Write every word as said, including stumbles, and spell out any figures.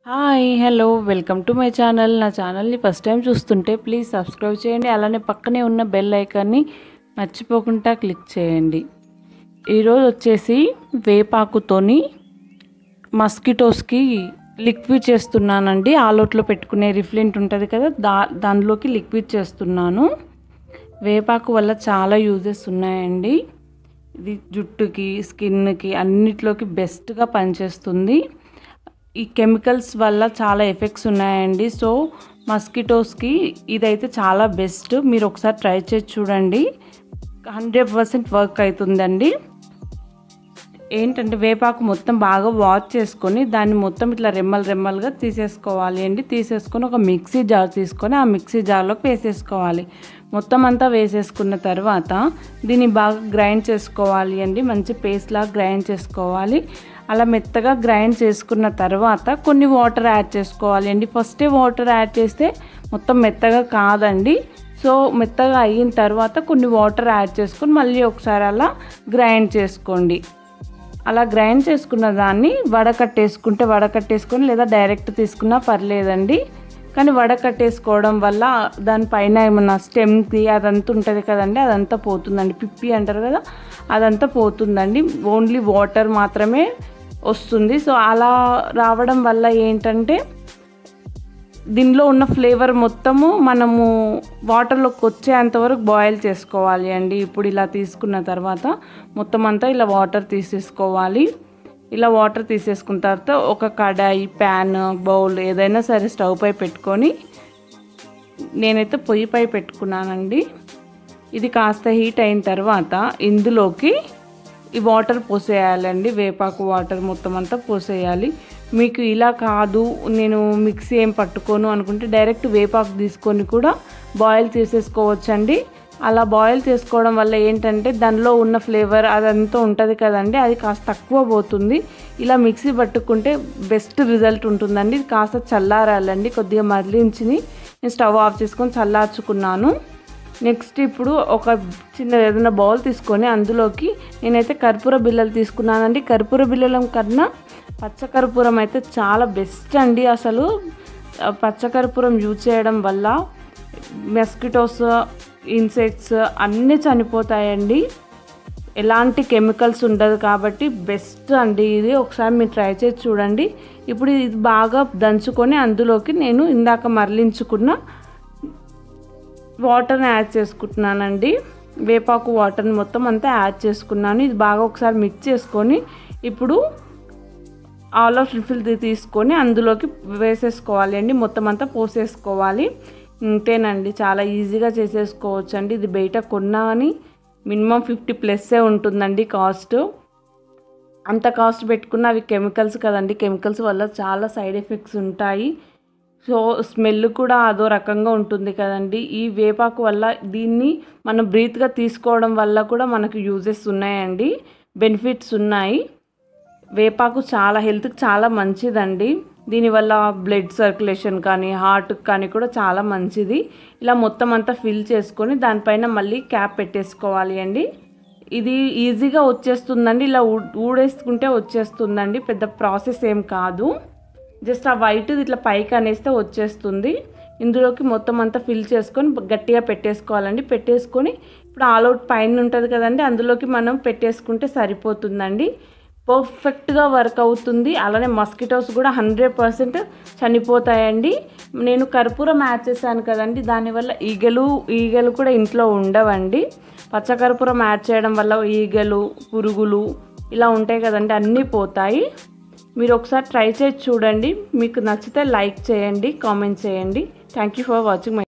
Hi hello welcome to my channel. నా ఛానల్ని first time చూస్తుంటే ప్లీజ్ సబ్స్క్రైబ్ చేయండి. అలానే పక్కనే ఉన్న బెల్ ఐకాన్ని మర్చిపోకుండా క్లిక్ చేయండి. ఈరోజు వచ్చేసి వేపాకుతోని మస్కిటోస్కి లిక్విడ్ చేస్తున్నానండి. ఆలోట్లో పెట్టుకునే రిఫ్లెంట్ ఉంటుంది కదా, దా దానిలోకి లిక్విడ్ చేస్తున్నాను. వేపాకు వల్ల చాలా యూజెస్ ఉన్నాయండి. ఇది జుట్టుకి, స్కిన్కి అన్నిట్లోకి బెస్ట్గా పనిచేస్తుంది. ఈ కెమికల్స్ వల్ల చాలా ఎఫెక్ట్స్ ఉన్నాయండి. సో మస్కిటోస్కి ఇదైతే చాలా బెస్ట్. మీరు ఒకసారి ట్రై చేసి చూడండి, హండ్రెడ్ పర్సెంట్ వర్క్ అవుతుందండి. ఏంటంటే వేపాకు మొత్తం బాగా వాష్ చేసుకొని దాన్ని మొత్తం ఇట్లా రెమ్మలు రెమ్మలుగా తీసేసుకోవాలి అండి. తీసేసుకొని ఒక మిక్సీ జార్ తీసుకొని ఆ మిక్సీ జార్లోకి వేసేసుకోవాలి. మొత్తం అంతా వేసేసుకున్న తర్వాత దీన్ని బాగా గ్రైండ్ చేసుకోవాలి అండి. మంచి పేస్ట్ లాగా గ్రైండ్ చేసుకోవాలి. అలా మెత్తగా గ్రైండ్ చేసుకున్న తర్వాత కొన్ని వాటర్ యాడ్ చేసుకోవాలి అండి. ఫస్టే వాటర్ యాడ్ చేస్తే మొత్తం మెత్తగా కాదండి. సో మెత్తగా అయిన తర్వాత కొన్ని వాటర్ యాడ్ చేసుకొని మళ్ళీ ఒకసారి అలా గ్రైండ్ చేసుకోండి. అలా గ్రైండ్ చేసుకున్న దాన్ని వడకట్టేసుకుంటే వడకట్టేసుకొని లేదా డైరెక్ట్ తీసుకున్నా పర్లేదండి. కానీ వడకట్టేసుకోవడం వల్ల దానిపైన ఏమన్నా స్టెమ్కి అదంతా ఉంటుంది కదండి, అదంతా పోతుందండి. పిప్పి అంటారు కదా, అదంతా పోతుందండి. ఓన్లీ వాటర్ మాత్రమే వస్తుంది. సో అలా రావడం వల్ల ఏంటంటే దీనిలో ఉన్న ఫ్లేవర్ మొత్తము మనము వాటర్లోకి వచ్చేంతవరకు బాయిల్ చేసుకోవాలి అండి. ఇప్పుడు ఇలా తీసుకున్న తర్వాత మొత్తం అంతా ఇలా వాటర్ తీసేసుకోవాలి. ఇలా వాటర్ తీసేసుకున్న తర్వాత ఒక కడాయి, ప్యాన్, బౌల్ ఏదైనా సరే స్టవ్ పై పెట్టుకొని, నేనైతే పొయ్యిపై పెట్టుకున్నానండి. ఇది కాస్త హీట్ అయిన తర్వాత ఇందులోకి ఈ వాటర్ పోసేయాలండి. వేపాకు వాటర్ మొత్తం అంతా పోసేయాలి. మీకు ఇలా కాదు, నేను మిక్సీ ఏం పట్టుకోను అనుకుంటే డైరెక్ట్ వేపాకు తీసుకొని కూడా బాయిల్ చేసేసుకోవచ్చండి. అలా బాయిల్ చేసుకోవడం వల్ల ఏంటంటే దానిలో ఉన్న ఫ్లేవర్ అదంతా ఉంటుంది కదండి, అది కాస్త తక్కువ పోతుంది. ఇలా మిక్సీ పట్టుకుంటే బెస్ట్ రిజల్ట్ ఉంటుందండి. ఇది కాస్త చల్లారాలండి. కొద్దిగా మరలించి నేను స్టవ్ ఆఫ్ చేసుకొని చల్లార్చుకున్నాను. నెక్స్ట్ ఇప్పుడు ఒక చిన్న ఏదైనా బౌల్ తీసుకొని అందులోకి నేనైతే కర్పూర బిళ్ళలు తీసుకున్నానండి. కర్పూర బిళ్ళల కన్నా పచ్చకర్పూరం అయితే చాలా బెస్ట్ అండి. అసలు పచ్చకర్పూరం యూజ్ చేయడం వల్ల మస్కిటోస్, ఇన్సెక్ట్స్ అన్నీ చనిపోతాయండి. ఎలాంటి కెమికల్స్ ఉండదు కాబట్టి బెస్ట్ అండి ఇది. ఒకసారి మీరు ట్రై చేసి చూడండి. ఇప్పుడు ఇది బాగా దంచుకొని అందులోకి నేను ఇందాక మరలించుకున్న వాటర్ని యాడ్ చేసుకుంటున్నానండి. వేపాకు వాటర్ని మొత్తం అంతా యాడ్ చేసుకున్నాను. ఇది బాగా ఒకసారి మిక్స్ చేసుకొని ఇప్పుడు ఆలో రిఫిల్ తీసుకొని అందులోకి వేసేసుకోవాలి అండి. మొత్తం అంతా పోసేసుకోవాలి. ఇంతేనండి, చాలా ఈజీగా చేసేసుకోవచ్చు అండి. ఇది బయట కొన్నా అని మినిమం ఫిఫ్టీ ప్లస్సే ఉంటుందండి కాస్ట్. అంత కాస్ట్ పెట్టుకున్న అవి కెమికల్స్ కదండి, కెమికల్స్ వల్ల చాలా సైడ్ ఎఫెక్ట్స్ ఉంటాయి. సో స్మెల్ కూడా అదో రకంగా ఉంటుంది కదండి. ఈ వేపాకు వల్ల దీన్ని మనం బ్రీత్గా తీసుకోవడం వల్ల కూడా మనకు యూజెస్ ఉన్నాయండి, బెనిఫిట్స్ ఉన్నాయి. వేపాకు చాలా హెల్త్కి చాలా మంచిదండి. దీనివల్ల బ్లడ్ సర్క్యులేషన్ కానీ హార్ట్కి కానీ కూడా చాలా మంచిది. ఇలా మొత్తం అంతా ఫిల్ చేసుకొని దానిపైన మళ్ళీ క్యాప్ పెట్టేసుకోవాలి అండి. ఇది ఈజీగా వచ్చేస్తుందండి. ఇలా ఊడేసుకుంటే వచ్చేస్తుందండి, పెద్ద ప్రాసెస్ ఏం కాదు. జస్ట్ ఆ వైట్ ఇట్లా పైకి అనేస్తే వచ్చేస్తుంది. ఇందులోకి మొత్తం అంతా ఫిల్ చేసుకొని గట్టిగా పెట్టేసుకోవాలండి. పెట్టేసుకొని ఇప్పుడు ఆల్ అవుట్ పైన ఉంటుంది కదండి, అందులోకి మనం పెట్టేసుకుంటే సరిపోతుందండి. పర్ఫెక్ట్గా వర్క్ అవుతుంది. అలానే మస్కిటోస్ కూడా హండ్రెడ్ పర్సెంట్ చనిపోతాయండి. నేను కర్పూరం యాడ్ చేశాను కదండి, దానివల్ల ఈగలు ఈగలు కూడా ఇంట్లో ఉండవండి. పచ్చకర్పూరం యాడ్ చేయడం వల్ల ఈగలు, పురుగులు ఇలా ఉంటాయి కదండి, అన్నీ పోతాయి. మీరు ఒకసారి ట్రై చేసి చూడండి. మీకు నచ్చితే లైక్ చేయండి, కామెంట్ చేయండి. Thank you for watching my